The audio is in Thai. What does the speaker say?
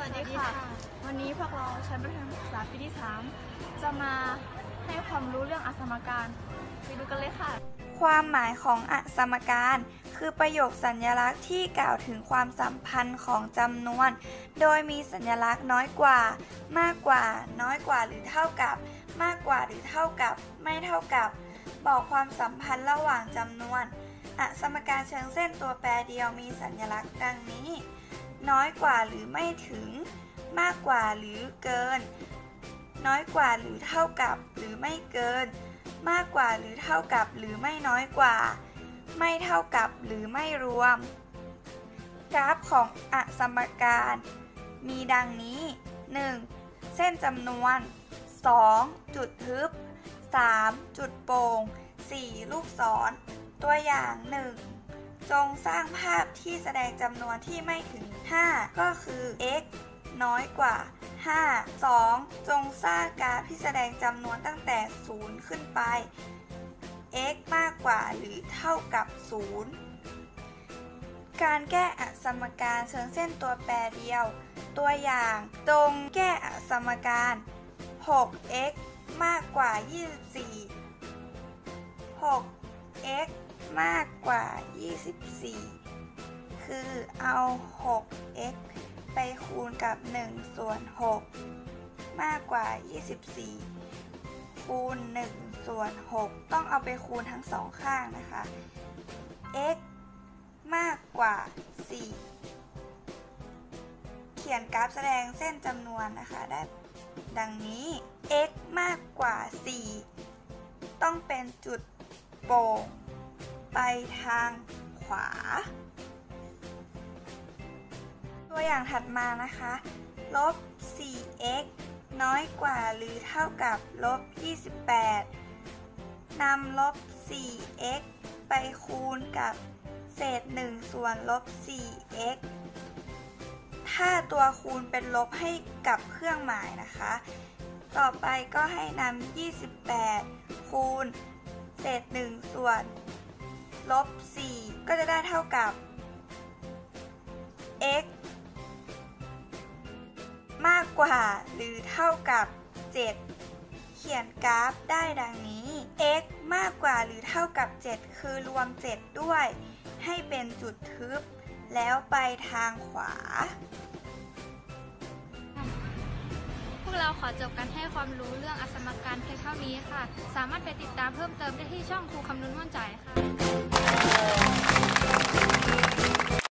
วัสดีค่ะวันนี้พวกเราชั้นประถมศึกษาปีที่ 3จะมาให้ความรู้เรื่องอสมการไปดูกันเลยค่ะความหมายของอสมการคือประโยคสัญลักษณ์ที่กล่าวถึงความสัมพันธ์ของจำนวน โดยมีสัญลักษณ์น้อยกว่า มากกว่า น้อยกว่าหรือเท่ากับ มากกว่าหรือเท่ากับ ไม่เท่ากับ บอกความสัมพันธ์ระหว่างจำนวนอสมการเชิงเส้นตัวแปรเดียวมีสัญลักษณ์ดังนี้ น้อยกว่าหรือไม่ถึง มากกว่าหรือเกิน น้อยกว่าหรือเท่ากับหรือไม่เกิน มากกว่าหรือเท่ากับหรือไม่น้อยกว่า ไม่เท่ากับหรือไม่รวม กราฟของอสมการมีดังนี้ 1. เส้นจำนวน 2. จุดทึบ 3. จุดโป่ง 4. ลูกศร ตัวอย่าง 1. จงสร้างภาพที่แสดงจำนวนที่ไม่ถึง 5 ก็คือ x น้อยกว่า 5 2. จงสร้างกราฟที่แสดงจำนวนตั้งแต่ 0 ขึ้นไป x มากกว่าหรือเท่ากับ 0 การแก้อสมการเชิงเส้นตัวแปรเดียว ตัวอย่างจงแก้อสมการ 6x มากกว่า 24 6x มากกว่า 24 คือเอา 6x ไปคูณกับ 1 ส่วน 6 มากกว่า 24 คูณ 1 ส่วน 6 ต้องเอาไปคูณทั้งสองข้างนะคะ x มากกว่า 4 เขียนกราฟแสดงเส้นจำนวนนะคะได้ดังนี้ x มากกว่า 4 ต้องเป็นจุดโป่งไปทางขวา ตัวอย่างถัดมานะคะลบ 4x น้อยกว่าหรือเท่ากับลบ 28 นำลบ 4x ไปคูณกับเศษ 1 ส่วนลบ 4x ถ้าตัวคูณเป็นลบให้กับเครื่องหมายนะคะต่อไปก็ให้นำ28 คูณเศษ 1 ส่วนลบ 4 ก็จะได้เท่ากับ x มากกว่าหรือเท่ากับ 7 เขียนกราฟได้ดังนี้ x มากกว่าหรือเท่ากับ 7 คือรวม 7 ด้วย ให้เป็นจุดทึบ แล้วไปทางขวาพวกเราขอจบการให้ความรู้เรื่องอสมการเพียงเท่านี้ค่ะ สามารถไปติดตามเพิ่มเติมได้ที่ช่องครูคำนวณม่วนใจค่ะ